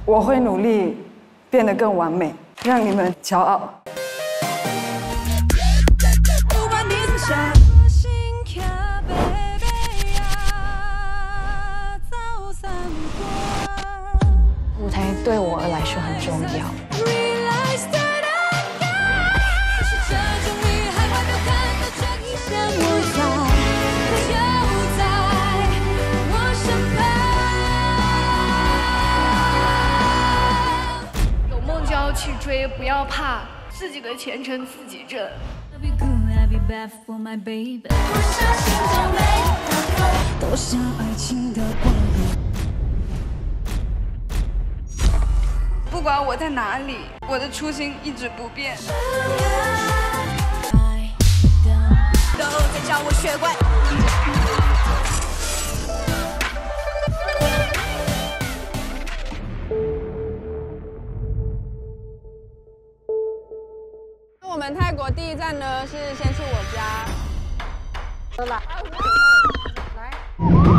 我会努力变得更完美，让你们骄傲。 舞台对我来说很重要。 有梦就要去追，不要怕，自己的前程自己挣。 都像爱情的光芒。 不管我在哪里，我的初心一直不变。 都在叫我学乖。 我们泰国第一站呢是先去我家。来。